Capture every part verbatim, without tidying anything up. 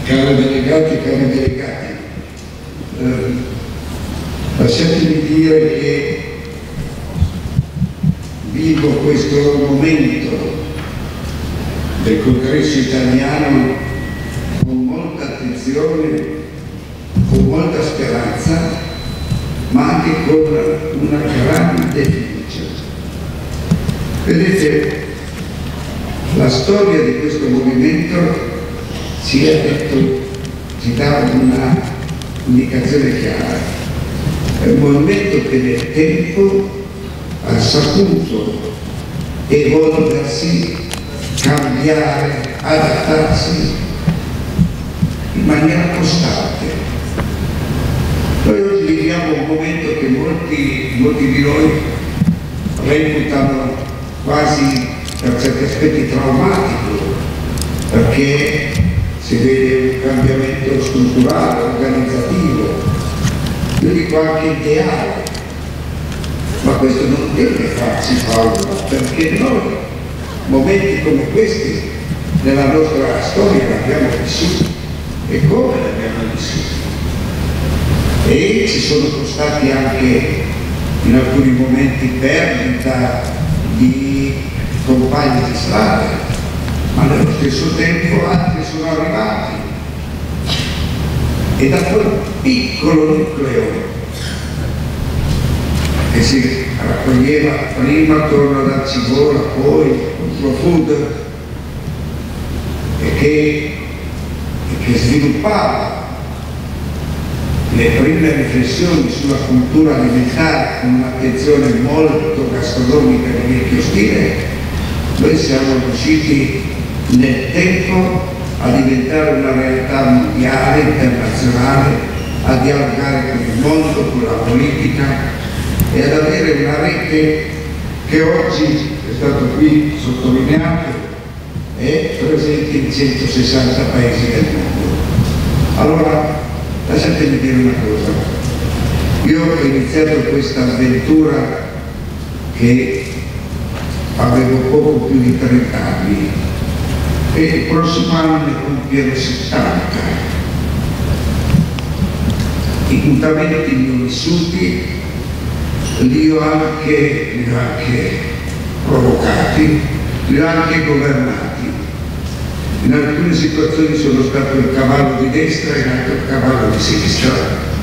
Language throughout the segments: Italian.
cari delegati e cari delegati, eh, lasciatemi dire che vivo questo momento del congresso italiano con molta attenzione, con molta speranza, ma anche con una grande fiducia. Vedete, la storia di questo movimento ci ha detto, ci dà una indicazione chiara. È un movimento che nel tempo ha saputo evolversi, cambiare, adattarsi in maniera costante. Noi oggi viviamo un momento che molti, molti di noi reputano quasi per certi aspetti traumatico, perché si vede un cambiamento strutturale, organizzativo, io dico anche ideale, ma questo non deve farci paura, perché noi momenti come questi nella nostra storia l'abbiamo vissuti e come l'abbiamo vissuti, e ci sono stati anche in alcuni momenti perdita di compagni di strada, ma nello stesso tempo altri sono arrivati e da quel piccolo nucleo che si raccoglieva prima attorno ad Arcigola, poi contro Food, e che, e che sviluppava le prime riflessioni sulla cultura alimentare con un'attenzione molto gastronomica di vecchio stile, noi siamo riusciti nel tempo a diventare una realtà mondiale, internazionale, a dialogare con il mondo, con la politica e ad avere una rete che oggi, è stato qui sottolineato, è presente in centosessanta paesi del mondo. Allora, lasciatemi dire una cosa. Io ho iniziato questa avventura che avevo poco più di trenta anni e il prossimo anno ne compierò settanta. I mutamenti li ho vissuti, li ho anche, li ho anche provocati, li ho anche governati. In alcune situazioni sono stato il cavallo di destra e in altre il cavallo di sinistra,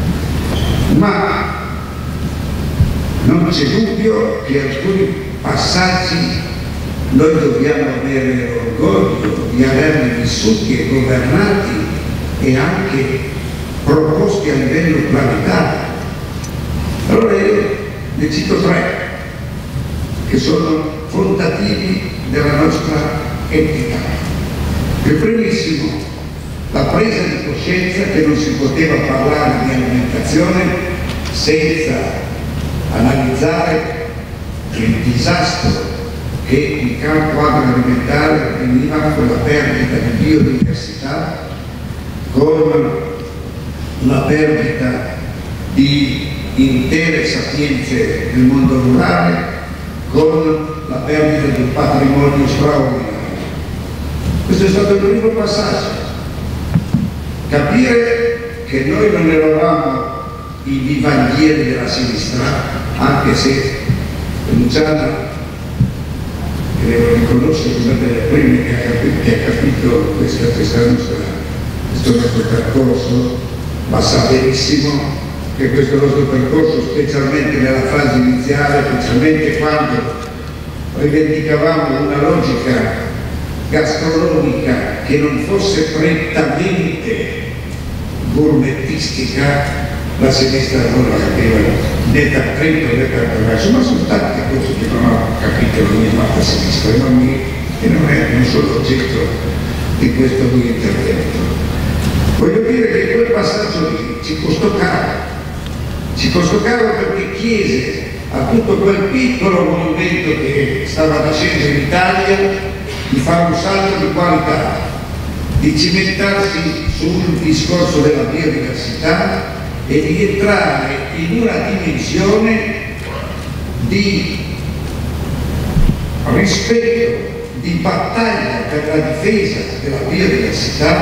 ma non c'è dubbio che alcuni passaggi noi dobbiamo avere l'orgoglio di averli vissuti e governati e anche proposti a livello planetario. Allora io ne cito tre che sono fondativi della nostra entità. Il primissimo, la presa di coscienza che non si poteva parlare di alimentazione senza analizzare il disastro che in campo agroalimentare veniva con la perdita di biodiversità, con la perdita di intere sapienze del mondo rurale, con la perdita di un patrimonio straordinario. Questo è stato il primo passaggio, capire che noi non eravamo i vivandieri della sinistra, anche se Luciana, che devo riconoscere, è una delle prime che ha capito, che ha capito questa, questa nostra, questo nostro percorso, ma sa benissimo che questo nostro percorso, specialmente nella fase iniziale, specialmente quando rivendicavamo una logica gastronomica che non fosse prettamente gourmetistica, la sinistra non la capiva né da Trento né da Traverso, ma sono tante cose che non ho capito l'ogni a sinistra e non, mi, e non, è, non sono oggetto di questo mio intervento. Voglio dire che quel passaggio lì ci costò caro, ci costò caro perché chiese a tutto quel piccolo movimento che stava nascendo in Italia di fare un salto di qualità, di cimentarsi sul discorso della biodiversità e di entrare in una dimensione di rispetto, di battaglia per la difesa della biodiversità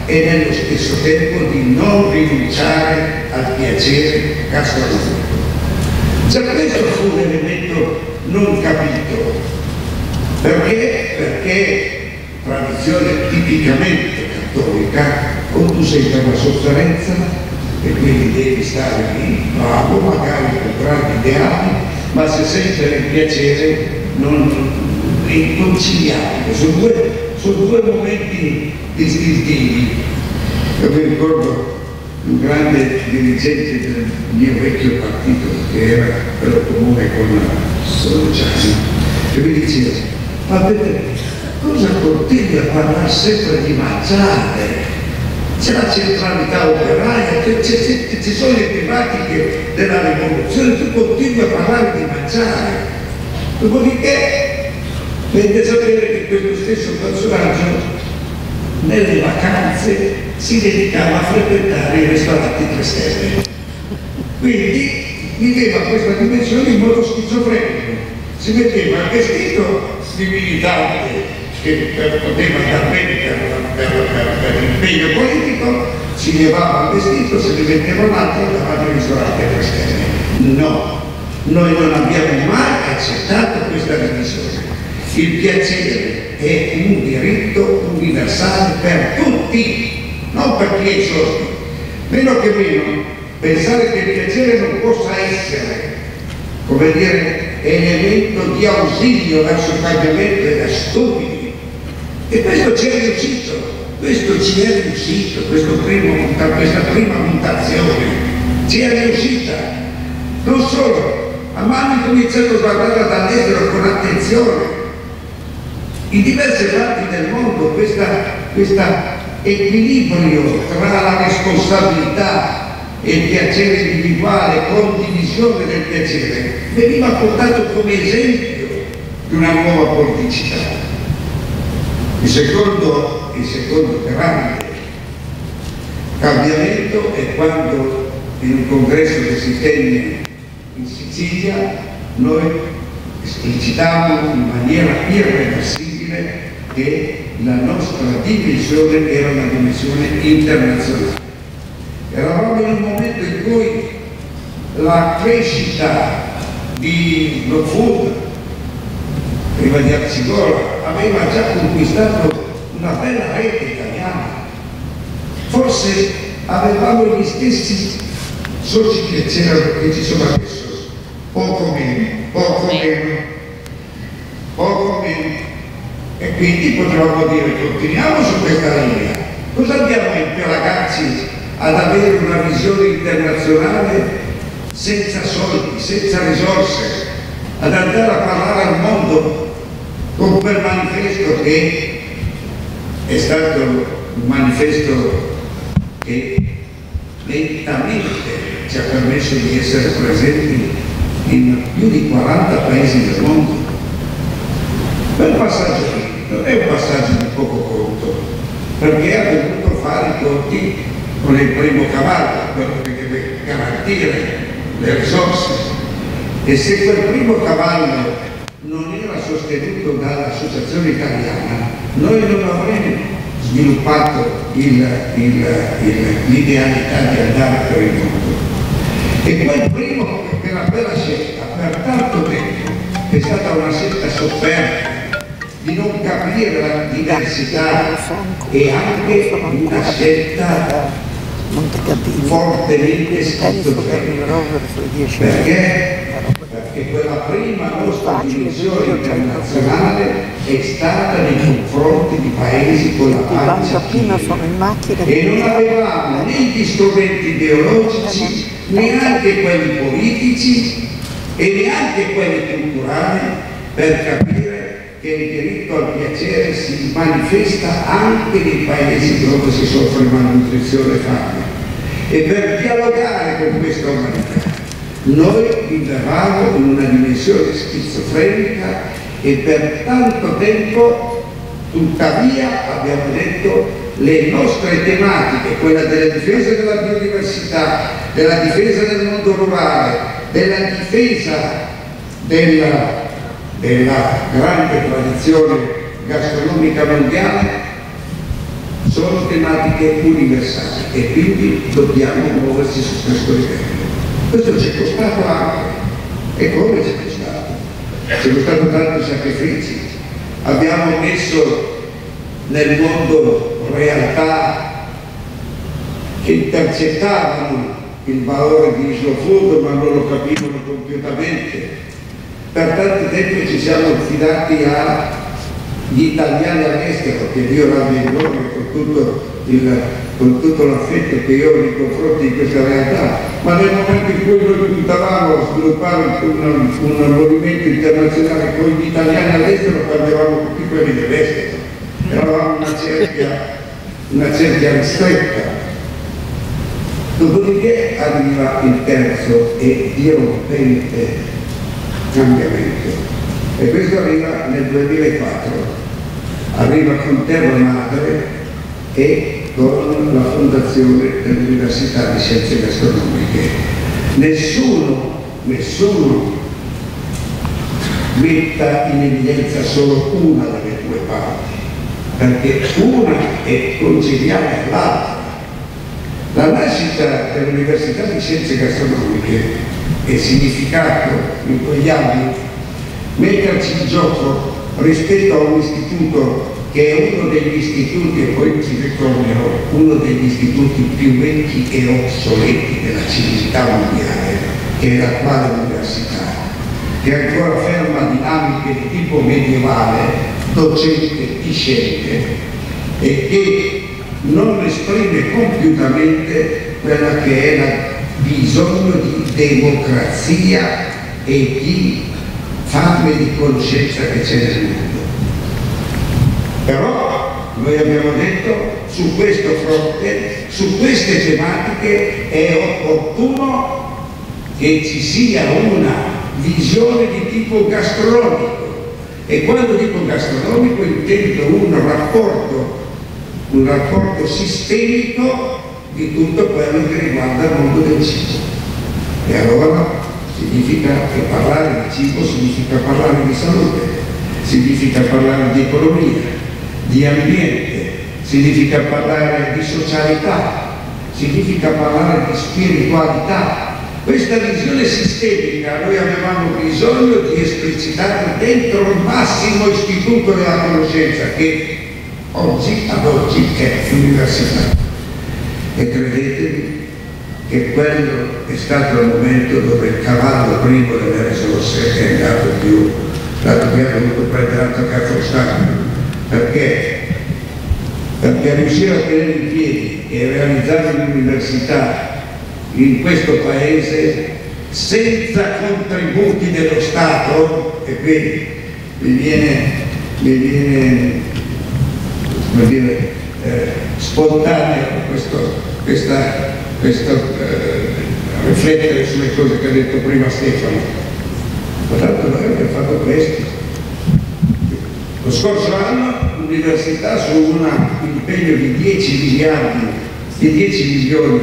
e nello stesso tempo di non rinunciare al piacere gastronomico. Già questo fu un elemento non capito. Perché? Perché tradizione tipicamente cattolica, o tu sei per la sofferenza e quindi devi stare lì, bravo, magari con grandi ideali, ma se sei per il piacere non è inconciliabile. Sono due, sono due momenti distintivi. Io mi ricordo un grande dirigente del mio vecchio partito, che era quello comune con Luciano, che mi diceva: ma vedete, cosa continui a parlare sempre di mangiare? C'è la centralità operaia, ci sono le tematiche della rivoluzione, tu continui a parlare di mangiare. Dopodiché dovete sapere che questo stesso personaggio nelle vacanze si dedicava a frequentare i ristoranti tre stelle. Quindi viveva questa dimensione in modo schizofrenico. Si metteva il vestito di militante che poteva andare bene per, per, per, per l'impegno politico, si levava il vestito, se ne metteva un altro e andava al ristorante a tre stelle. No, noi non abbiamo mai accettato questa divisione. Il piacere è un diritto universale per tutti, non per chi è sordo. Meno che meno, pensare che il piacere non possa essere, come dire, elemento di ausilio verso il cambiamento è stupido. E questo ci è riuscito, questo ci è riuscito, questo primo, questa prima mutazione ci è riuscita. Non solo, a mano cominciato a guardare dall'estero con attenzione. In diverse parti del mondo questo equilibrio tra la responsabilità e il piacere individuale, condivisione del piacere, veniva portato come esempio di una nuova politicità. Il secondo, il secondo grande cambiamento è quando in un congresso che si tenne in Sicilia noi esplicitavamo in maniera irreversibile che la nostra dimensione era una dimensione internazionale. Eravamo in un momento in cui la crescita di Slow Food, prima di Arcigola, aveva già conquistato una bella rete italiana. Forse avevamo gli stessi soci che c'erano, che ci sono adesso, poco meno, poco meno, poco meno. E quindi potevamo dire: continuiamo su questa linea. Cosa abbiamo a impelagarci ad avere una visione internazionale senza soldi, senza risorse, ad andare a parlare al mondo con quel manifesto che è stato un manifesto che lentamente ci ha permesso di essere presenti in più di quaranta paesi del mondo. Quel passaggio non è un passaggio di poco conto, perché ha dovuto fare i conti con il primo cavallo, quello che deve garantire le risorse. E se quel primo cavallo non era sostenuto dall'Associazione Italiana, noi non avremmo sviluppato l'idealità di andare per il mondo. E quel primo, per quella scelta, per tanto tempo, è stata una scelta sofferta, di non capire la diversità, e anche una scelta fortemente schizofrenica. Perché? Perché quella prima nostra dimensione internazionale è stata nei confronti di paesi con la pancia piena, e non avevamo né gli strumenti ideologici, neanche quelli politici e neanche quelli culturali per capire che il diritto al piacere si manifesta anche nei paesi dove si soffre malnutrizione e fame. E per dialogare con questa umanità noi vivevamo in una dimensione schizofrenica, e per tanto tempo tuttavia abbiamo detto le nostre tematiche, quella della difesa della biodiversità, della difesa del mondo rurale, della difesa della della grande tradizione gastronomica mondiale, sono tematiche universali e quindi dobbiamo muoversi su questo livello. Questo ci è costato anche, e come ci è costato? Ci è costato tanti sacrifici. Abbiamo messo nel mondo realtà che intercettavano il valore di Slow Food ma non lo capivano compiutamente. Per tanto tempo ci siamo affidati agli italiani all'estero, che Dio l'abbia in nome con tutto, il, con tutto l'affetto che io ho nei confronti di questa realtà, ma nel momento in cui noi puntavamo a sviluppare un, un, un movimento internazionale con gli italiani all'estero, perdevamo tutti quelli dell'estero. Eravamo una cerchia, una cerchia ristretta. Dopodiché arriva il terzo e dirompente cambiamento, e questo arriva nel duemilaquattro, arriva con Terra Madre e con la fondazione dell'Università di Scienze Gastronomiche. Nessuno, nessuno metta in evidenza solo una delle due parti, perché una è conciliare all'altra. La nascita dell'Università di Scienze Gastronomiche è significato in quegli anni metterci in gioco rispetto a un istituto che è uno degli istituti, e poi ci ritornerò, uno degli istituti più vecchi e obsoleti della civiltà mondiale, che è l'attuale università, che ancora ferma dinamiche di tipo medievale, docente-discente, e che non esprime compiutamente quella che è il bisogno di democrazia e di fame di conoscenza che c'è nel mondo. Però noi abbiamo detto, su questo fronte, su queste tematiche è opportuno che ci sia una visione di tipo gastronomico, e quando dico gastronomico intendo un rapporto un rapporto sistemico di tutto quello che riguarda il mondo del cibo. E allora significa che parlare di cibo significa parlare di salute, significa parlare di economia, di ambiente, significa parlare di socialità, significa parlare di spiritualità. Questa visione sistemica noi avevamo bisogno di esplicitare dentro il massimo istituto della conoscenza, che oggi ad oggi è l'università. E credetemi che quello è stato il momento dove il cavallo primo delle risorse è andato più, abbiamo dovuto prendere altro cazzo stanco. Perché? Perché riuscire a tenere in piedi e realizzare l'università in questo paese senza contributi dello Stato, e qui mi viene, mi viene come dire, eh, spontaneo questo, questa, questo eh, riflettere sulle cose che ha detto prima Stefano. Ma tanto noi abbiamo fatto questo. Lo scorso anno l'università, su un impegno di dieci miliardi, di dieci milioni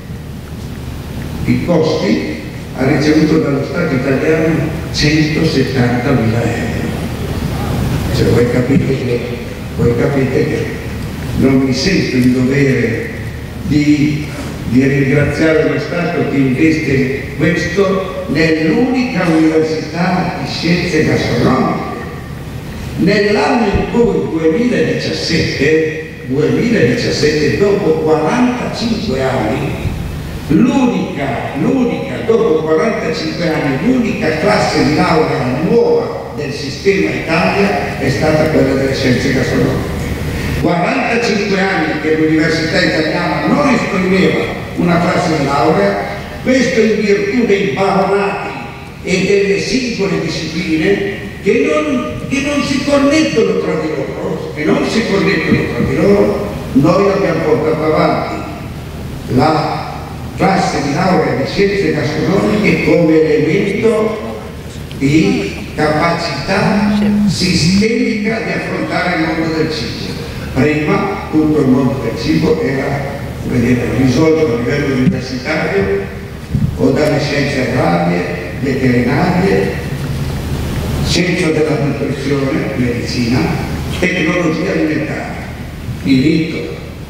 di costi, ha ricevuto dallo Stato italiano centosettantamila euro. Cioè voi capite che Voi capite che non mi sento in dovere di, di ringraziare lo Stato che investe questo nell'unica università di scienze gastronomiche. Nell'anno in cui duemiladiciassette, duemiladiciassette, dopo quarantacinque anni, l'unica, l'unica, dopo quarantacinque anni, l'unica classe di laurea nuova del sistema Italia è stata quella delle scienze gastronomiche. quarantacinque anni che l'università italiana non esprimeva una classe di laurea, questo in virtù dei baronati e delle singole discipline che non, che non si connettono tra di loro, che non si connettono tra di loro. Noi abbiamo portato avanti la classe di laurea di scienze gastronomiche come elemento di capacità sistemica di affrontare il mondo del cibo. Prima tutto il mondo del cibo era vedete, risolto a livello universitario o dalle scienze agrarie, veterinarie, scienza della nutrizione, medicina, tecnologia alimentare, finito.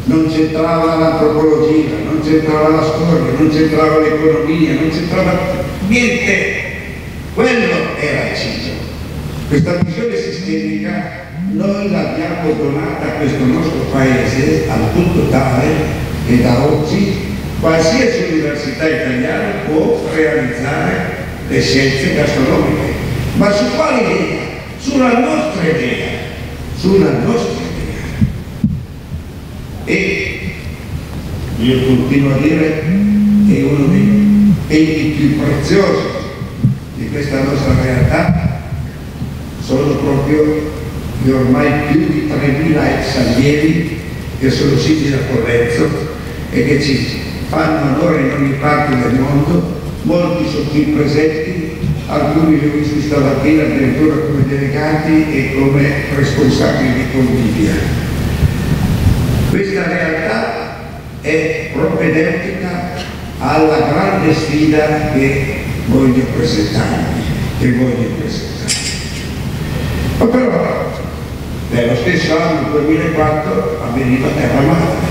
non c'entrava l'antropologia, non c'entrava la storia, non c'entrava l'economia, non c'entrava niente. Quello era il cibo. Questa visione sistemica noi l'abbiamo donata a questo nostro paese al punto tale che da oggi qualsiasi università italiana può realizzare le scienze gastronomiche. Ma su quale idea? Sulla nostra idea, sulla nostra idea. E io continuo a dire che uno dei temi più preziosi di questa nostra realtà sono proprio gli ormai più di tremila ex allievi che sono siti da Correzzo e che ci fanno onore in ogni parte del mondo. Molti sono qui presenti, alcuni li ho visti stamattina addirittura come delegati e come responsabili di Convivia. Questa realtà è propedeutica alla grande sfida che voglio presentarvi, che voglio presentarvi. Ma però, nello stesso anno duemilaquattro avveniva Terra Madre,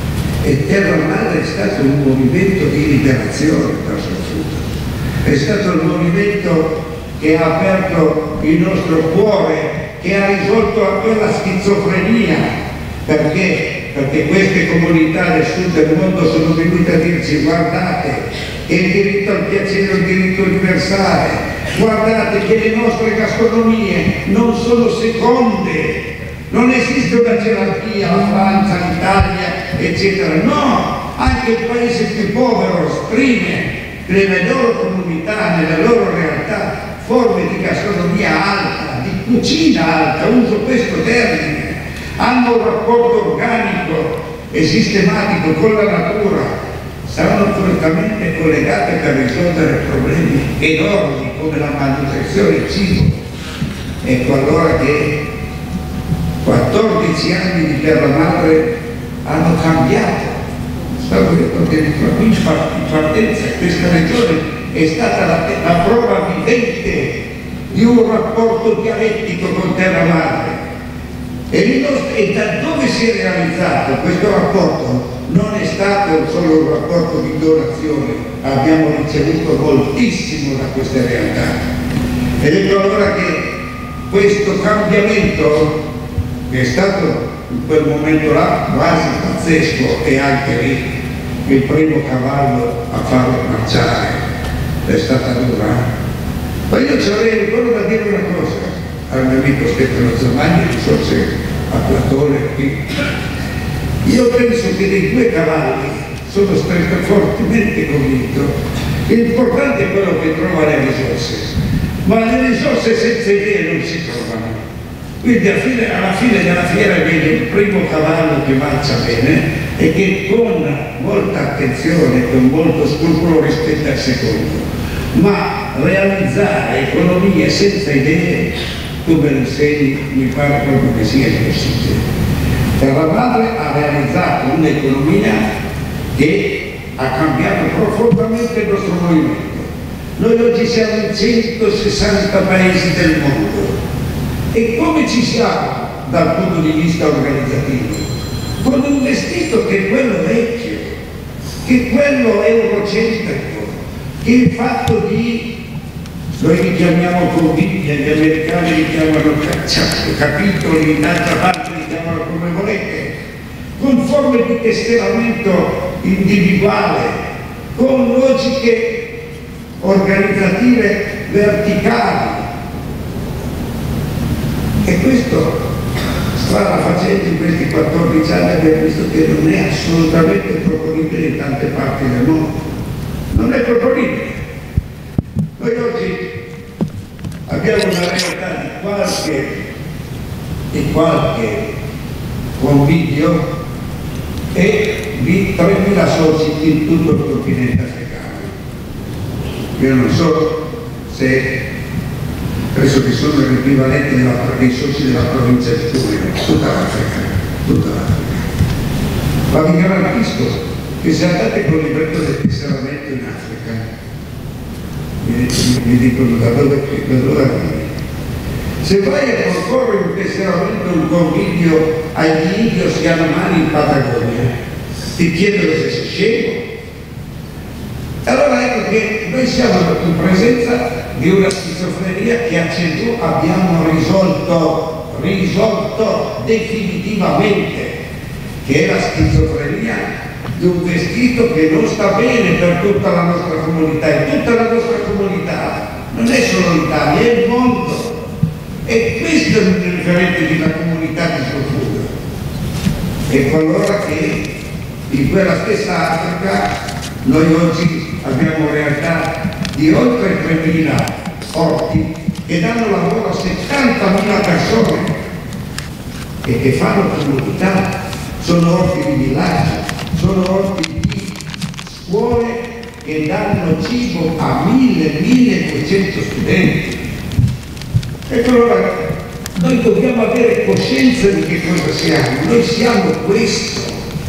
e Terra Madre è stato un movimento di liberazione verso il futuro. È stato il movimento che ha aperto il nostro cuore, che ha risolto a quella schizofrenia. Perché? Perché queste comunità del sud del mondo sono venute a dirci: guardate che il diritto al piacere è un diritto universale, guardate che le nostre gastronomie non sono seconde, non esiste una gerarchia, la Francia, l'Italia, eccetera. No, anche il paese più povero esprime nelle loro comunità, nelle loro realtà, forme di gastronomia alta, di cucina alta, uso questo termine. Hanno un rapporto organico e sistematico con la natura, saranno correttamente collegate per risolvere problemi enormi come la malnutrizione e il cibo. Ecco allora che quattordici anni di Terra Madre hanno cambiato. Stavo detto che in partenza questa regione è stata la, la prova vivente di un rapporto dialettico con Terra Madre. E, nostri, e da dove si è realizzato questo rapporto? Non è stato solo un rapporto di donazione, abbiamo ricevuto moltissimo da queste realtà. Ed ecco allora che questo cambiamento, che è stato in quel momento là quasi pazzesco, e anche lì il primo cavallo a farlo marciare è stata dura. Ma io ci avrei ancora da dire una cosa al mio amico Stefano Zamagni, non so se a Platone qui. Io penso che dei due cavalli sono stato fortemente convinto che l'importante è quello che trova le risorse, ma le risorse senza idee non si trovano. Quindi alla fine, alla fine della fiera viene il primo cavallo che marcia bene e che con molta attenzione, con molto scrupolo rispetta il secondo. Ma realizzare economie senza idee, tu me lo insegni, mi pare proprio che sia impossibile. Terra Madre ha realizzato un'economia che ha cambiato profondamente il nostro movimento. Noi oggi siamo in centosessanta paesi del mondo. E come ci siamo dal punto di vista organizzativo? Con un vestito che è quello vecchio, che è quello eurocentrico, che è fatto di, noi li chiamiamo conviglia, gli americani li chiamano capitoli, in altra parte li chiamano come volete, con forme di tesseramento individuale, con logiche organizzative verticali. E questo, strada facendo, in questi quattordici anni abbiamo visto che non è assolutamente proponibile in tante parti del mondo. Non è proponibile. Noi oggi abbiamo una realtà di qualche, di qualche convivio e di tremila soci in tutto il continente africano. Io non so se penso che sono l'equivalente dei soci della provincia di Turin, tutta l'Africa, tutta l'Africa. Ma vi garantisco che se andate con il libretto del tesseramento in Africa, mi, mi dicono da dove, da dove arrivi. Se vai a concorrere un tesseramento, un convivio agli indios Yanomami in Patagonia, ti chiedono se sei scemo. Allora ecco che noi siamo in presenza di una schizofrenia che accentua, abbiamo risolto, risolto definitivamente, che è la schizofrenia di un vestito che non sta bene per tutta la nostra comunità, e tutta la nostra comunità non è solo l'Italia, è il mondo. E questo è il riferente di una comunità di sfortuna. Ecco allora che in quella stessa Africa noi oggi abbiamo realtà di oltre tremila orti che danno lavoro a settantamila persone e che fanno comunità, sono orti di villaggio, sono orti di scuole che danno cibo a mille, milleduecento studenti. Ecco allora, noi dobbiamo avere coscienza di che cosa siamo, noi siamo questo.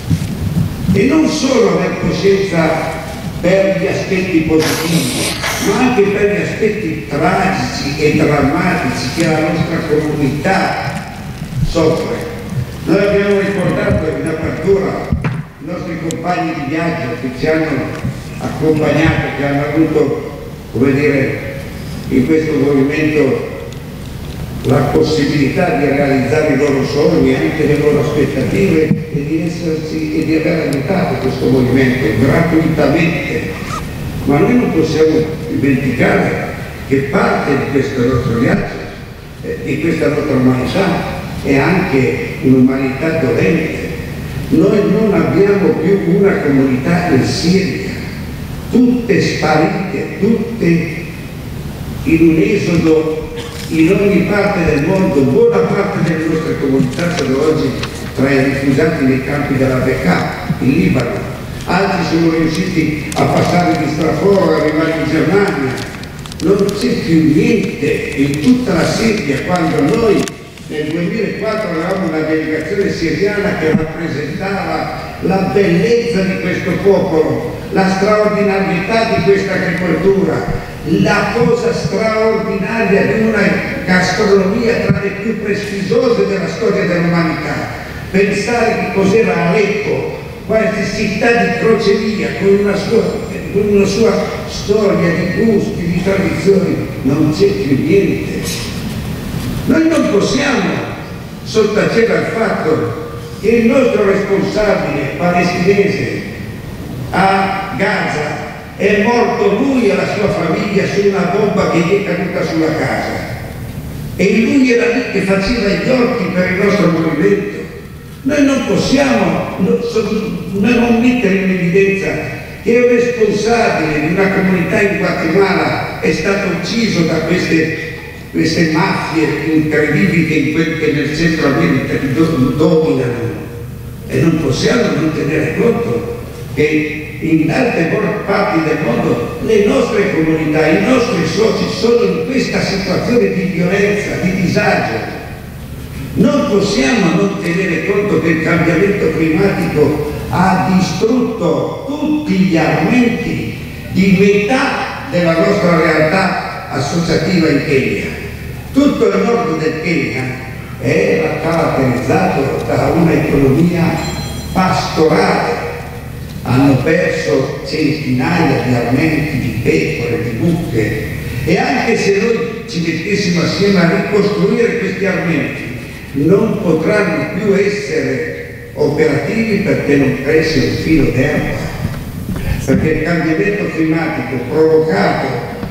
E non solo avere coscienza per gli aspetti positivi, ma anche per gli aspetti tragici e drammatici che la nostra comunità soffre. Noi abbiamo ricordato in apertura i nostri compagni di viaggio che ci hanno accompagnato, che hanno avuto, come dire, in questo movimento la possibilità di realizzare i loro sogni e anche le loro aspettative e di esserci e di aver aiutato questo movimento gratuitamente. Ma noi non possiamo dimenticare che parte di questo nostro viaggio, eh, di questa nostra umanità, è anche un'umanità dolente. Noi non abbiamo più una comunità in Siria, tutte sparite, tutte in un esodo in ogni parte del mondo. Buona parte delle nostre comunità sono oggi tra i rifugiati nei campi della Bekaa, in Libano. Altri sono riusciti a passare di straforo, a arrivare in Germania. Non c'è più niente in tutta la Siria, quando noi nel duemilaquattro avevamo una delegazione siriana che rappresentava la bellezza di questo popolo, la straordinarietà di questa agricoltura, la cosa straordinaria di una gastronomia tra le più prestigiose della storia dell'umanità. Pensare che cos'era Aleppo, questa città di crocevia con una sua, con una sua storia di gusti, di tradizioni, non c'è più niente. Noi non possiamo sottacere al fatto che il nostro responsabile palestinese a Gaza è morto lui e la sua famiglia su una bomba che gli è caduta sulla casa, e lui era lì che faceva gli orti per il nostro movimento. Noi non possiamo non mettere in evidenza che un responsabile di una comunità in Guatemala è stato ucciso da queste, queste mafie incredibili che, in quel, che nel Centro America dominano, e non possiamo non tenere conto che in tante parti del mondo le nostre comunità, i nostri soci sono in questa situazione di violenza, di disagio. Non possiamo non tenere conto che il cambiamento climatico ha distrutto tutti gli armenti di metà della nostra realtà associativa in Kenya. Tutto il nord del Kenya è caratterizzato da un'economia pastorale. Hanno perso centinaia di armenti di pecore, di mucche, e anche se noi ci mettessimo assieme a ricostruire questi armenti, non potranno più essere operativi perché non cresce un filo d'erba, perché il cambiamento climatico provocato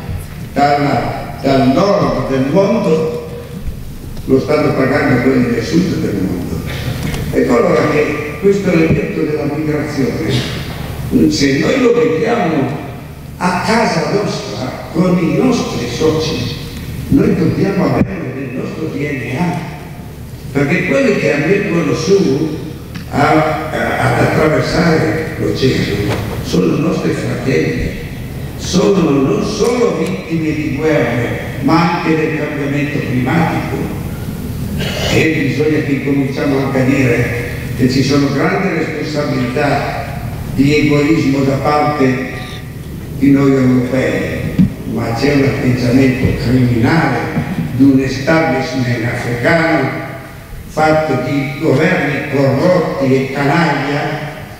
dalla, dal nord del mondo lo stanno pagando quelli del sud del mondo. Ecco allora che questo elemento della migrazione, se noi lo vediamo a casa nostra con i nostri soci, noi dobbiamo averlo nel nostro D N A, perché quelli che vengono su a, a, ad attraversare l'oceano sono i nostri fratelli, sono non solo vittime di guerre ma anche del cambiamento climatico. E bisogna che cominciamo anche a dire che ci sono grandi responsabilità di egoismo da parte di noi europei, ma c'è un atteggiamento criminale di un establishment africano fatto di governi corrotti e canaglia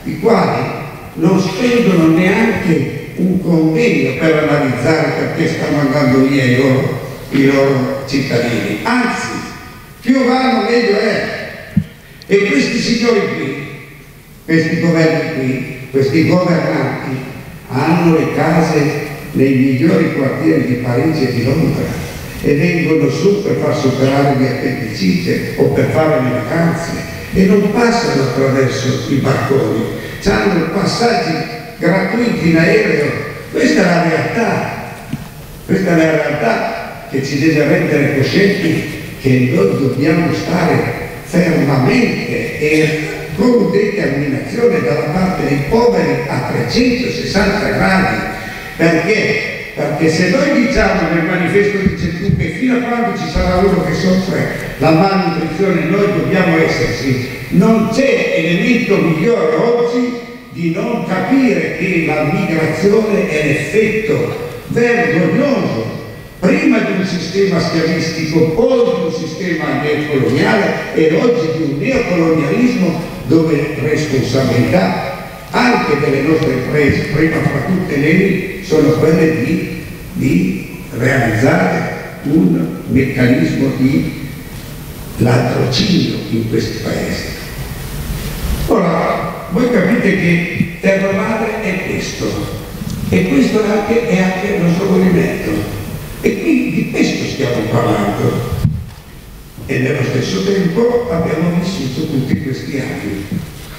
i quali non spendono neanche un convegno per analizzare perché stanno andando via i loro, i loro cittadini, anzi più vanno meglio è. E questi signori qui, questi governi qui, questi governanti hanno le case nei migliori quartieri di Parigi e di Londra e vengono su per far superare gli appendicite o per fare le vacanze e non passano attraverso i barconi, hanno passaggi gratuiti in aereo. Questa è la realtà, questa è la realtà che ci deve rendere coscienti che noi dobbiamo stare fermamente e con determinazione dalla parte dei poveri a trecentosessanta gradi. Perché? Perché se noi diciamo nel manifesto di Cetù che fino a quando ci sarà uno che soffre la malnutrizione noi dobbiamo esserci, non c'è elemento migliore oggi di non capire che la migrazione è l'effetto vergognoso prima di un sistema schiavistico, poi di un sistema neocoloniale e oggi di un neocolonialismo dove responsabilità anche delle nostre imprese, prima fra tutte le, sono quelle di, di realizzare un meccanismo di latrocinio in questi paesi. Ora, voi capite che terra madre è questo, e questo è anche, è anche il nostro movimento. E quindi di questo stiamo parlando. E nello stesso tempo abbiamo vissuto tutti questi anni.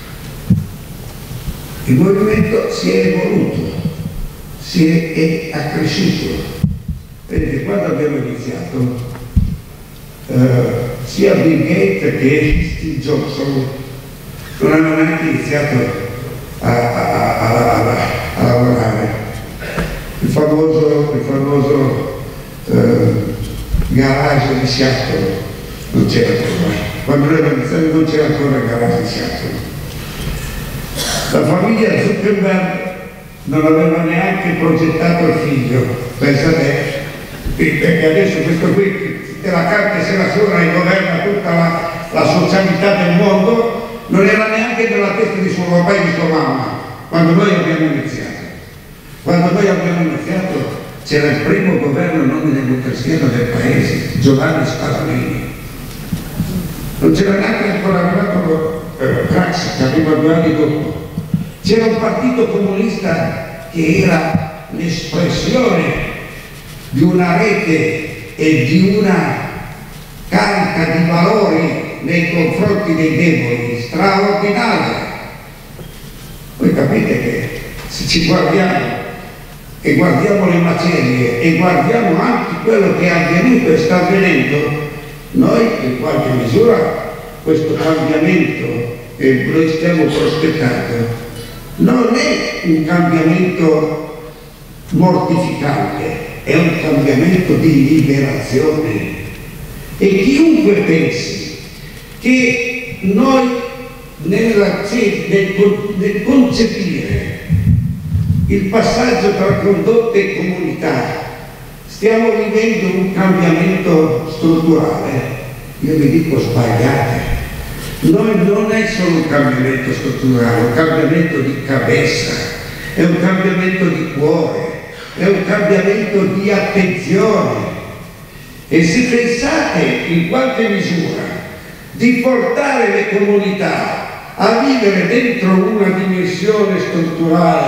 Il movimento si è evoluto, si è, è accresciuto. Vedete, quando abbiamo iniziato, eh, sia Bill Gates che Steve Johnson non hanno neanche iniziato a, a, a, a, a lavorare. Il famoso, il famoso eh, garage di Seattle non c'era ancora. Quando noi abbiamo iniziato non c'era ancora il garage di Seattle. La famiglia Zuckerberg non aveva neanche progettato il figlio, pensa te, perché adesso questo qui te la carta se la suona e governa tutta la, la socialità del mondo, non era neanche nella testa di suo papà e di sua mamma quando noi abbiamo iniziato. Quando noi abbiamo iniziato c'era il primo governo non democristiano del paese, Giovanni Spadolini. Non c'era neanche ancora arrivato eh, Craxi, che arriva due anni dopo. C'era un partito comunista che era l'espressione di una rete e di una carica di valori nei confronti dei deboli straordinaria. Voi capite che se ci guardiamo e guardiamo le macerie e guardiamo anche quello che è avvenuto e sta avvenendo, noi in qualche misura questo cambiamento che noi stiamo prospettando non è un cambiamento mortificante, è un cambiamento di liberazione. E chiunque pensi che noi nel, nel, nel concepire il passaggio tra condotte e comunità stiamo vivendo un cambiamento strutturale, io vi dico sbagliate. Noi non è solo un cambiamento strutturale, è un cambiamento di cabeza, è un cambiamento di cuore, è un cambiamento di attenzione. E se pensate in qualche misura di portare le comunità a vivere dentro una dimensione strutturale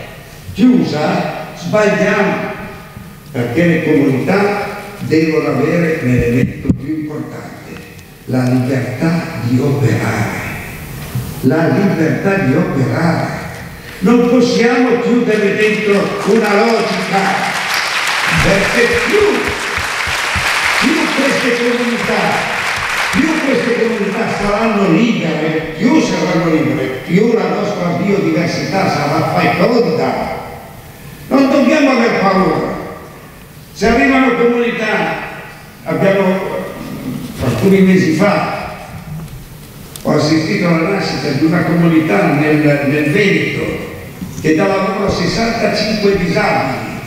chiusa, sbagliamo, perché le comunità devono avere l'elemento più importante, la libertà di operare, la libertà di operare. Non possiamo chiudere dentro una logica, perché più, più queste comunità, più queste comunità saranno libere, più saranno libere, più la nostra biodiversità sarà feconda. Non dobbiamo aver paura. Se arrivano comunità, abbiamo alcuni mesi fa ho assistito alla nascita di una comunità nel, nel Veneto che dà lavoro a sessantacinque disabili,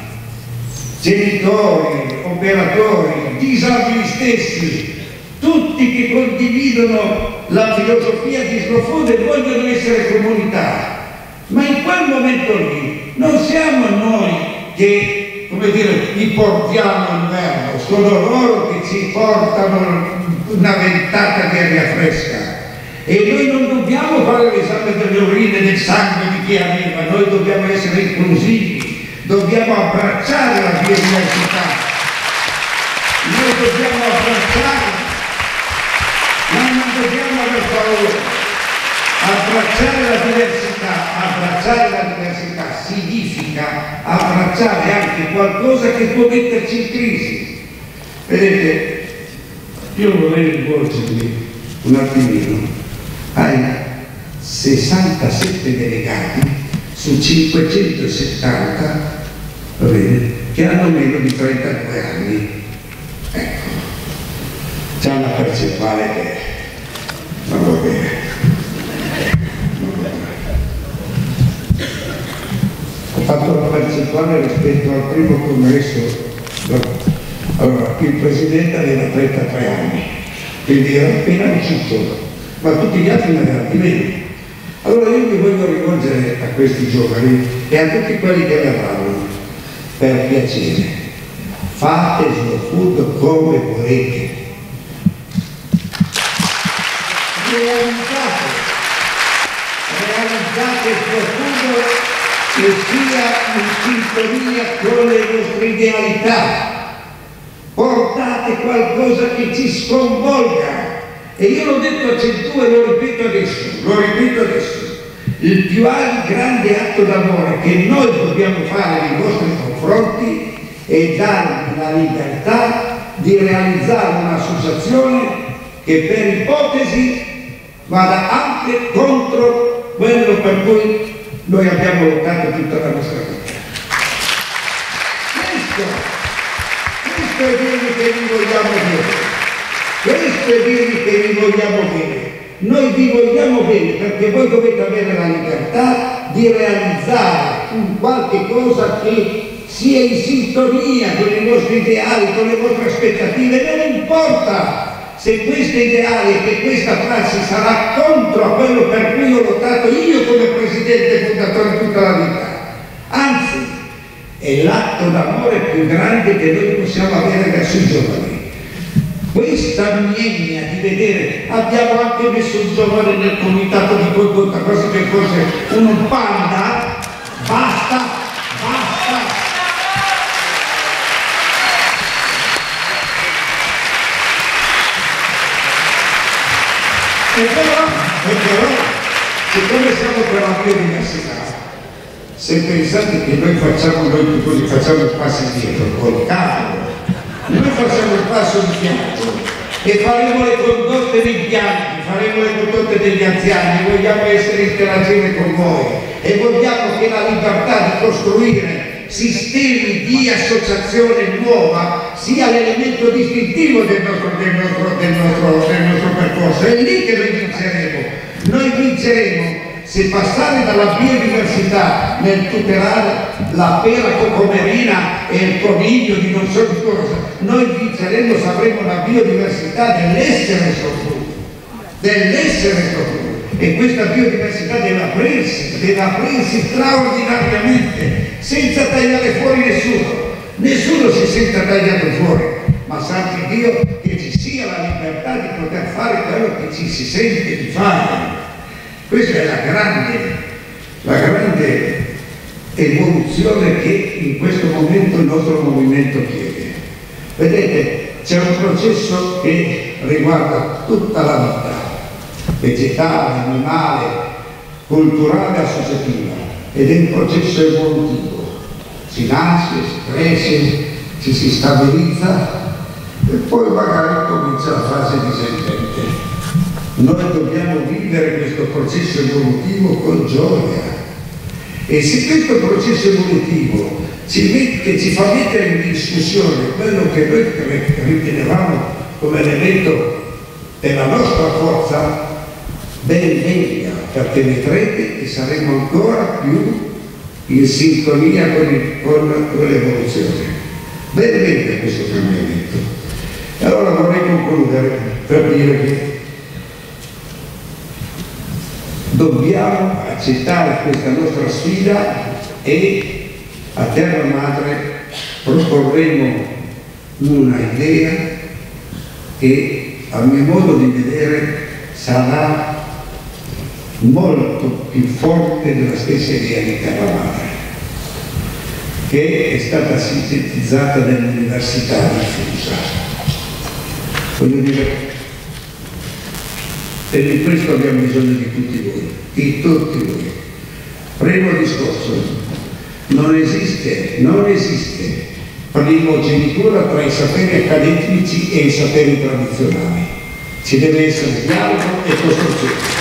genitori, operatori, disabili stessi, tutti che condividono la filosofia di Slow Food e vogliono essere comunità. Ma in quel momento lì non siamo noi che, come dire, li portiamo in verbo, sono loro che ci portano una ventata di aria fresca. E noi non dobbiamo fare l'esame delle urine, del sangue di chi arriva, noi dobbiamo essere inclusivi, dobbiamo abbracciare la biodiversità, noi dobbiamo abbracciare, ma non dobbiamo aver paura. Abbracciare la diversità, abbracciare la diversità significa abbracciare anche qualcosa che può metterci in crisi. Vedete, io vorrei rivolgermi un attimino ai sessantasette delegati su cinquecentosettanta, va bene, che hanno meno di trentadue anni. Ecco, c'è una percentuale che non va bene. Ho fatto la percentuale rispetto al primo congresso. Allora, il presidente aveva trentatré anni, quindi era appena uscito, ma tutti gli altri ne avevano di meno. Allora io mi voglio rivolgere a questi giovani e a tutti quelli che verranno, per piacere, fate Slow Food come volete, realizzate, realizzate Slow Food che sia in sintonia con le vostre idealità, portate qualcosa che ci sconvolga. E io l'ho detto a Centù e lo ripeto adesso, lo ripeto adesso, il più grande atto d'amore che noi dobbiamo fare nei vostri confronti è darvi la libertà di realizzare un'associazione che per ipotesi vada anche contro quello per cui noi abbiamo lottato tutta la nostra vita. Questo, questo è dirvi che vi vogliamo bene. Questo è dirvi che vi vogliamo bene. Noi vi vogliamo bene perché voi dovete avere la libertà di realizzare un qualche cosa che sia in sintonia con i vostri ideali, con le vostre aspettative. Non importa se questi ideali e che questa prassi sarà contro a quello per cui ho lottato io come presidente e fondatore tutta la vita. Anzi, è l'atto d'amore più grande che noi possiamo avere verso i giovani. Questa mania di vedere, abbiamo anche messo un giovane nel comitato di condotta, quasi che fosse un panda, basta, basta. E però, e però, siccome siamo per la biodiversità, se pensate che noi facciamo, noi piccoli facciamo il passo indietro, col cavolo, noi facciamo il passo di fianco e faremo le condotte dei bianchi, faremo le condotte degli anziani, vogliamo essere interagire con voi e vogliamo che la libertà di costruire sistemi di associazione nuova sia l'elemento distintivo del nostro, del, nostro, del, nostro, del nostro percorso. È lì che noi vinceremo. Noi vinceremo se passare dalla biodiversità nel tutelare la pera cocomerina e il coniglio di non so di cosa, noi vinceremo se avremo la biodiversità dell'essere sortuto, dell'essere sortuto. E questa biodiversità deve aprirsi, deve aprirsi straordinariamente, senza tagliare fuori nessuno. Nessuno si senta tagliato fuori, ma santi Dio che ci sia la libertà di poter fare quello che ci si sente di fare. Questa è la grande, la grande evoluzione che in questo momento il nostro movimento chiede. Vedete, c'è un processo che riguarda tutta la vita, vegetale, animale, culturale, associativa, ed è un processo evolutivo. Si nasce, si cresce, ci si stabilizza e poi magari comincia la fase discendente. Noi dobbiamo vivere questo processo evolutivo con gioia e se questo processo evolutivo ci, mette, ci fa mettere in discussione quello che noi ritenevamo come elemento della nostra forza, ben venga, perché vedrete che saremo ancora più in sintonia con, il, con, con l'evoluzione. Ben venga questo cambiamento. E allora vorrei concludere per dire che dobbiamo accettare questa nostra sfida e a terra madre proporremo una idea che a mio modo di vedere sarà molto più forte della stessa idea di terra madre, che è stata sintetizzata nell'università diffusa. Voglio dire, e di questo abbiamo bisogno di tutti voi, di tutti voi. Primo discorso, non esiste, non esiste primogenitura tra i saperi accademici e i saperi tradizionali. Ci deve essere dialogo e costruzione.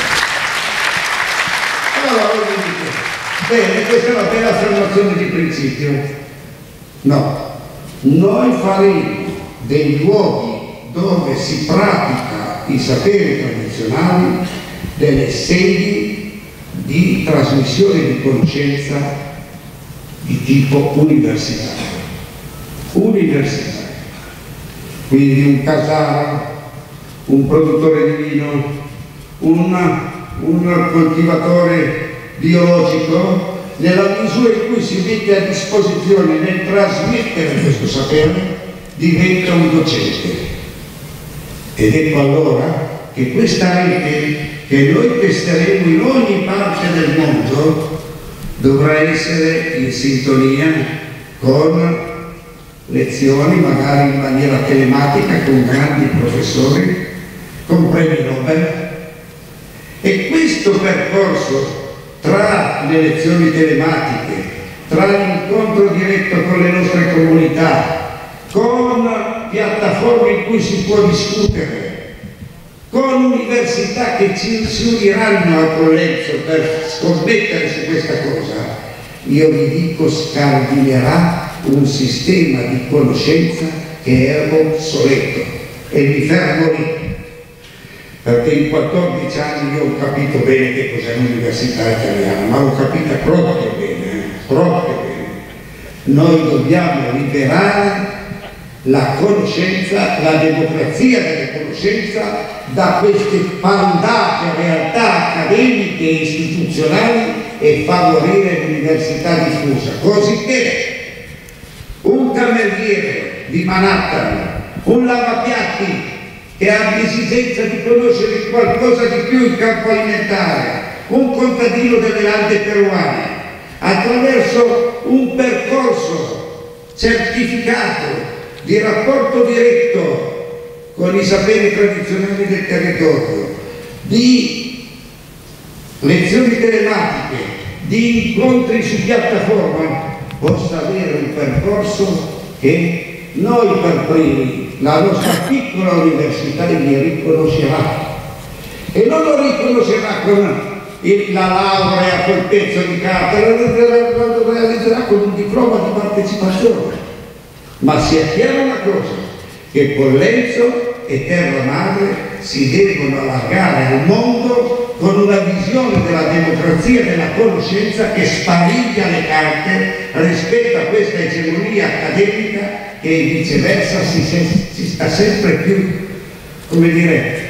Allora, voi dite, bene, questa è una bella affermazione di principio. No, noi faremo dei luoghi dove si pratica i saperi tradizionali delle sedi di trasmissione di conoscenza di tipo universitario. Universitario. Quindi un casaro, un produttore di vino, un, un coltivatore biologico, nella misura in cui si mette a disposizione nel trasmettere questo sapere, diventa un docente. Ed ecco allora che questa rete che noi testeremo in ogni parte del mondo dovrà essere in sintonia con lezioni magari in maniera telematica con grandi professori, con premi Nobel. E questo percorso tra le lezioni telematiche, tra l'incontro diretto con le nostre comunità, con piattaforme in cui si può discutere, con università che ci, si uniranno a Colenso per scommettere su questa cosa, io vi dico scardinerà un sistema di conoscenza che è obsoleto. E mi fermo lì, perché in quattordici anni io ho capito bene che cos'è l'università italiana, ma l'ho capita proprio bene, eh? proprio bene. Noi dobbiamo liberare la conoscenza, la democrazia della conoscenza da queste pandate realtà accademiche e istituzionali e favorire l'università diffusa, così che un cameriere di Manhattan, un lavapiatti che abbia esigenza di conoscere qualcosa di più in campo alimentare, un contadino delle Ande peruane, attraverso un percorso certificato di rapporto diretto con i saperi tradizionali del territorio, di lezioni telematiche, di incontri su piattaforma, possa avere un percorso che noi per primi, la nostra piccola università, gli riconoscerà. E non lo riconoscerà con il, la laurea, quel pezzo di carta, lo realizzerà con un diploma di partecipazione. Ma sia chiara una cosa, che Colenso e Terra Madre si devono allargare al mondo con una visione della democrazia e della conoscenza che spariglia le carte rispetto a questa egemonia accademica che viceversa si, si sta sempre più, come dire,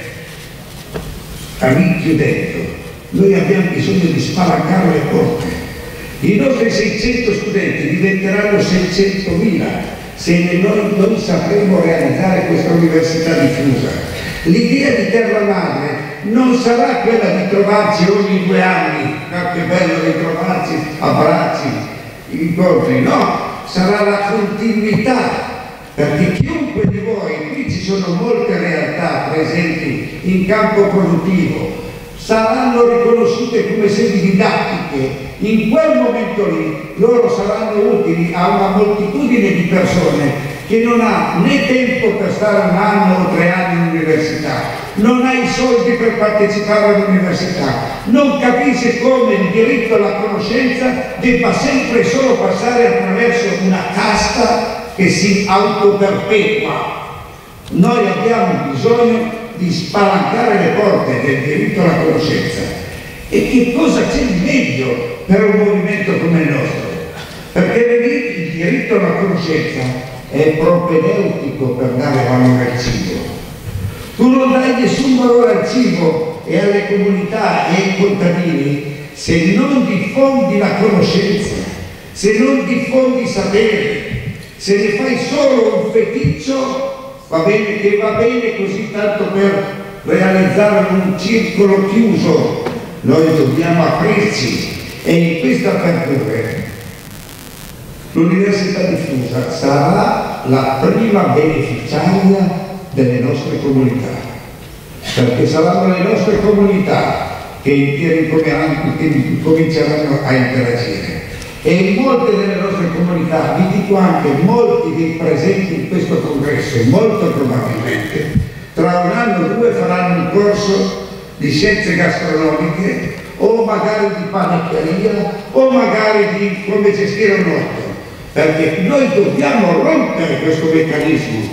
rinchiudendo. Noi abbiamo bisogno di spalancare le porte. I nostri seicento studenti diventeranno seicentomila se noi, noi sapremo realizzare questa università diffusa. L'idea di Terra Madre non sarà quella di trovarci ogni due anni, ah, che bello ritrovarci, abbracci, incontri, no, sarà la continuità, perché chiunque di voi, qui ci sono molte realtà presenti in campo produttivo, saranno riconosciute come sedi didattiche. In quel momento lì loro saranno utili a una moltitudine di persone che non ha né tempo per stare un anno o tre anni in università, non ha i soldi per partecipare all'università, non capisce come il diritto alla conoscenza debba sempre e solo passare attraverso una casta che si autoperpetua. Noi abbiamo bisogno di spalancare le porte del diritto alla conoscenza. E che cosa c'è di meglio per un movimento come il nostro? Perché il diritto alla conoscenza è propedeutico per dare valore al cibo. Tu non dai nessun valore al cibo e alle comunità e ai contadini, se non diffondi la conoscenza, se non diffondi il sapere, se ne fai solo un feticcio, va bene che va bene così tanto per realizzare un circolo chiuso. Noi dobbiamo aprirci e in questa apertura l'Università Diffusa sarà la prima beneficiaria delle nostre comunità, perché saranno le nostre comunità che cominceranno a interagire. E in molte delle nostre comunità, vi dico anche molti dei presenti in questo congresso, molto probabilmente, tra un anno o due faranno un corso di scienze gastronomiche o magari di panetteria o magari di come gestire un orto, perché noi dobbiamo rompere questo meccanismo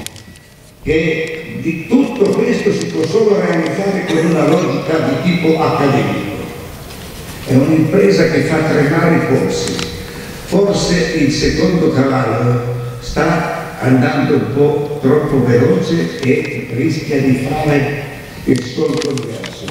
che di tutto questo si può solo realizzare con una logica di tipo accademico. È un'impresa che fa tremare i polsi. Forse il secondo cavallo sta andando un po' troppo veloce e rischia di fare il suo converso,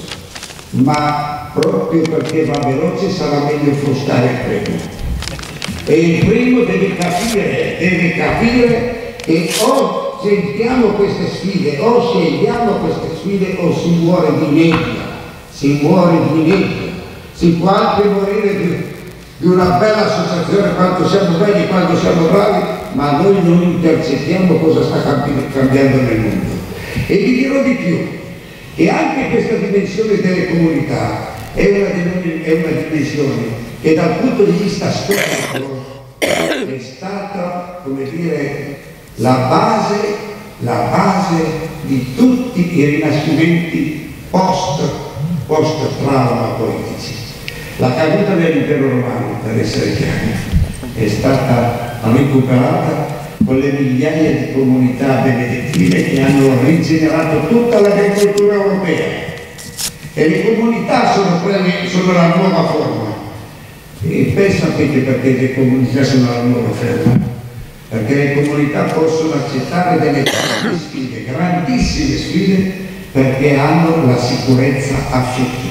ma proprio perché va veloce sarà meglio frustare il primo. E il primo deve capire, deve capire che o sentiamo queste sfide, o scegliamo queste sfide, o si muore di nebbia, si muore di nebbia, si può anche morire di di una bella associazione quando siamo belli, quando siamo bravi, ma noi non intercettiamo cosa sta cambiando nel mondo. E vi dirò di più, che anche questa dimensione delle comunità è una, è una dimensione che dal punto di vista storico è stata, come dire, la base, la base di tutti i rinascimenti post, post-trauma politici. La caduta dell'impero romano, per essere chiari, è stata recuperata con le migliaia di comunità benedettine che hanno rigenerato tutta l'agricoltura europea. E le comunità sono, quelle, sono la nuova forma. E poi sapete perché le comunità sono la nuova forma? Perché le comunità possono accettare delle grandi sfide, grandissime sfide, perché hanno la sicurezza affettiva.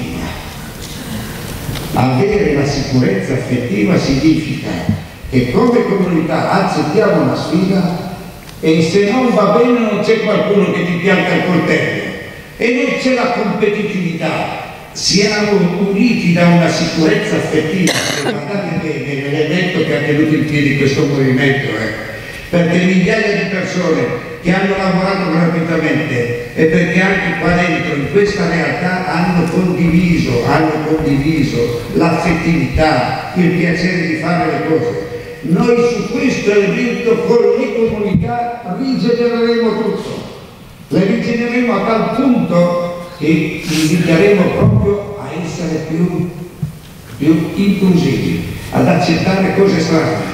Avere la sicurezza affettiva significa che come comunità accettiamo una sfida e se non va bene non c'è qualcuno che ti pianta il coltello e non c'è la competitività. Siamo uniti da una sicurezza affettiva. Guardate bene l'elemento che ha tenuto in piedi questo movimento, eh? Perché migliaia di persone che hanno lavorato gratuitamente e perché anche qua dentro in questa realtà hanno condiviso, hanno condiviso l'affettività, il piacere di fare le cose. Noi su questo elemento con le comunità rigenereremo tutto, le rigenereremo a tal punto che inviteremo proprio a essere più, più inclusivi, ad accettare cose strane.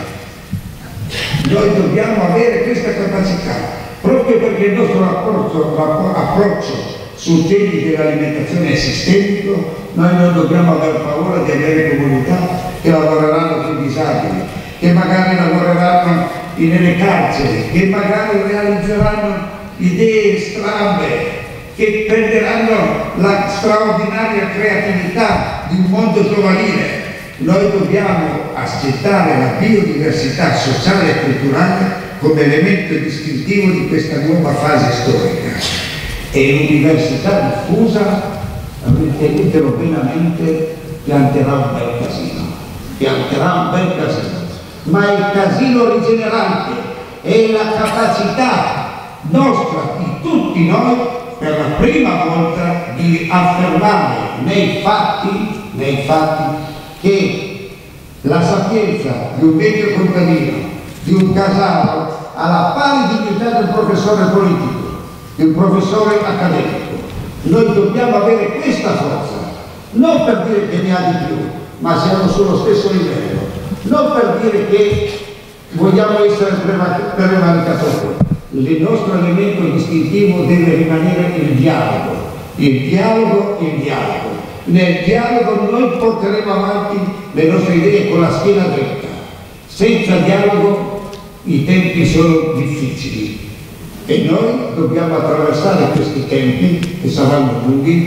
Noi dobbiamo avere questa capacità. Proprio perché il nostro approccio, approccio sui temi dell'alimentazione è sistemico, noi non dobbiamo aver paura di avere comunità che lavoreranno con i disabili, che magari lavoreranno nelle carceri, che magari realizzeranno idee strambe, che prenderanno la straordinaria creatività di un mondo giovanile. Noi dobbiamo accettare la biodiversità sociale e culturale come elemento distintivo di questa nuova fase storica. E l'Università Diffusa, ritenetelo benamente, pianterà un bel casino, pianterà un bel casino, ma il casino rigenerante è la capacità nostra, di tutti noi, per la prima volta di affermare nei fatti, nei fatti che la sapienza di un vecchio contadino, di un casaro, ha la pari dignità del professore politico, di un professore accademico. Noi dobbiamo avere questa forza, non per dire che ne ha di più, ma siamo sullo stesso livello, non per dire che vogliamo essere prevaricatori. Il nostro elemento distintivo deve rimanere il dialogo, il dialogo, il dialogo. Nel dialogo noi porteremo avanti le nostre idee con la schiena dritta. Senza dialogo i tempi sono difficili e noi dobbiamo attraversare questi tempi, che saranno lunghi,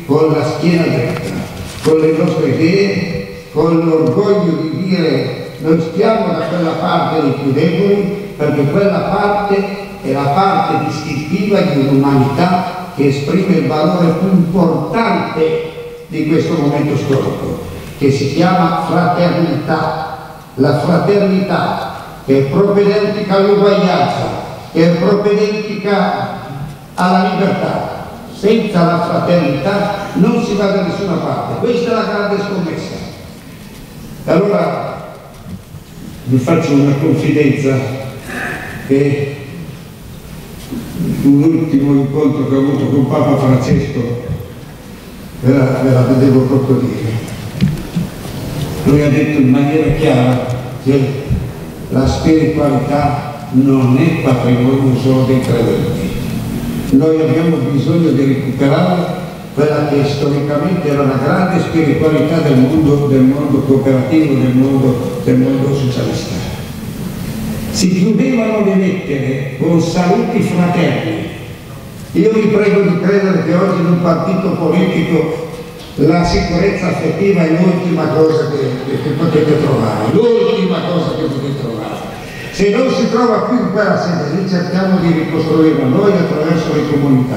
con la schiena dritta, con le nostre idee, con l'orgoglio di dire noi stiamo da quella parte dei più deboli, perché quella parte è la parte distintiva di un'umanità che esprime il valore più importante di questo momento storico, che si chiama fraternità. La fraternità che è propedeutica all'uguaglianza, che è propedeutica alla libertà. Senza la fraternità non si va da nessuna parte. Questa è la grande scommessa. E allora vi faccio una confidenza, che l'ultimo incontro che ho avuto con Papa Francesco ve la, ve la vedevo proprio dire. Lui ha detto in maniera chiara che la spiritualità non è patrimonio solo dei credenti. Noi abbiamo bisogno di recuperare quella che storicamente era una grande spiritualità del mondo, del mondo cooperativo, del mondo, del mondo socialista. Si chiudevano le lettere con saluti fraterni. Io vi prego di credere che oggi in un partito politico la sicurezza affettiva è l'ultima cosa che, che, che potete trovare, l'ultima cosa che potete trovare. Se non si trova più in quella sede lì, cerchiamo di ricostruirla noi attraverso le comunità.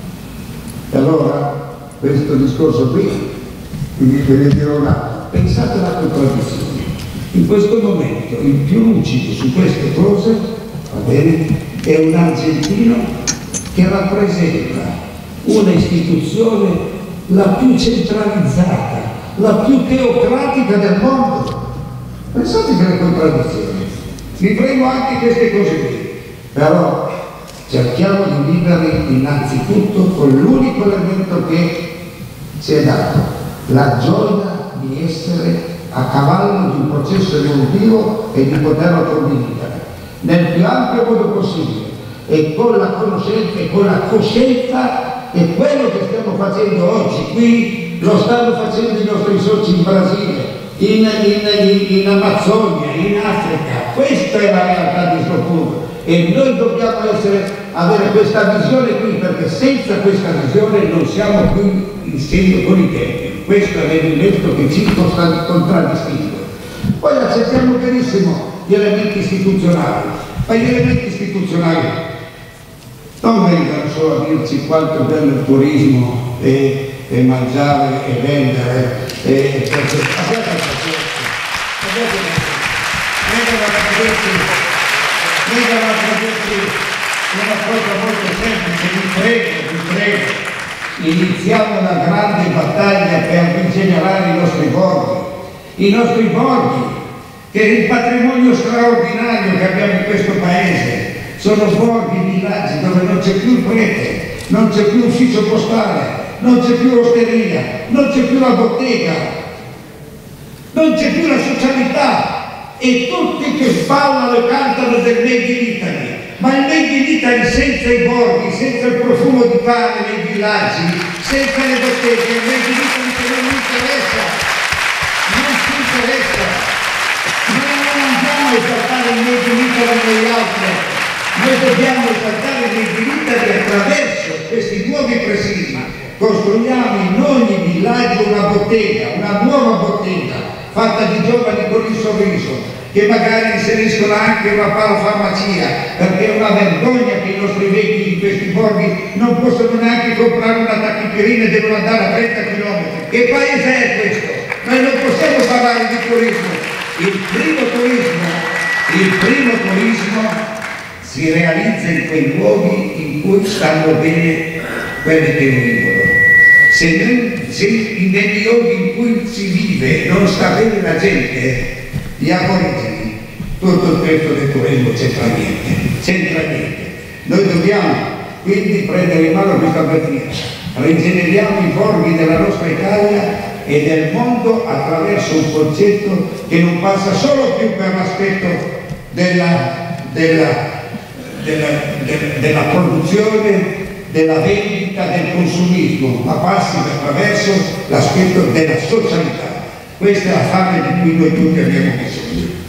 E allora, questo discorso qui, ve ne dirò un altro. Pensate alla contraddizione. In questo momento il più lucido su queste cose, va bene, è un argentino che rappresenta una istituzione la più centralizzata, la più teocratica del mondo. Pensate che le contraddizioni. Vivremo anche queste cose qui, però cerchiamo di vivere innanzitutto con l'unico elemento che ci è dato, la gioia di essere a cavallo di un processo evolutivo e di poterlo condividere nel più ampio modo possibile, e con la conoscenza e con la coscienza che quello che stiamo facendo oggi qui lo stanno facendo i nostri soci in Brasile, in, in, in Amazzonia, in Africa. Questa è la realtà di Sopur e noi dobbiamo essere, avere questa visione qui, perché senza questa visione non siamo più in segno con i tempi. Questo è l'elemento che ci contraddistingue. Poi accettiamo benissimo gli elementi istituzionali, ma gli elementi istituzionali non vengano solo a dirci quanto è bello il turismo e, e mangiare e vendere e, e perché abbiate pazienza, abbiate pazienza, vengono a dirci, vengono a dirci una cosa molto semplice, vi prego, vi prego, iniziamo una grande battaglia per rigenerare i nostri borghi, i nostri borghi, che è il patrimonio straordinario che abbiamo in questo paese. Sono borghi, villaggi dove non c'è più il prete, non c'è più ufficio postale, non c'è più l'osteria, non c'è più la bottega, non c'è più la socialità, e tutti che ballano e cantano del Made in Italy. Ma il Made in Italy senza i borghi, senza il profumo di pane nei villaggi, senza le botteghe, il Made in Italy che non mi interessa, non ci interessa. Noi non andiamo a esaltare il Made in Italy negli altri. Noi dobbiamo esaltare i Made in Italy attraverso questi nuovi presidi. Costruiamo in ogni villaggio una bottega, una nuova bottega, fatta di giovani con il sorriso, che magari inseriscono anche una parafarmacia, perché è una vergogna che i nostri vecchi di questi borghi non possono neanche comprare una tachipirina e devono andare a trenta chilometri. Che paese è questo? Noi non possiamo parlare di turismo. Il primo turismo, il primo turismo si realizza in quei luoghi in cui stanno bene quelli che vivono. Se, noi, se negli luoghi in cui si vive non sta bene la gente, gli aborigeni, tutto il resto del turismo c'entra niente, c'entra niente. Noi dobbiamo quindi prendere in mano questa batteria, rigeneriamo i borghi della nostra Italia e del mondo attraverso un concetto che non passa solo più per l'aspetto della, della, della, della, della produzione, della vendita, del consumismo, ma passi attraverso l'aspetto della socialità. Questa è la fame di cui noi tutti abbiamo bisogno.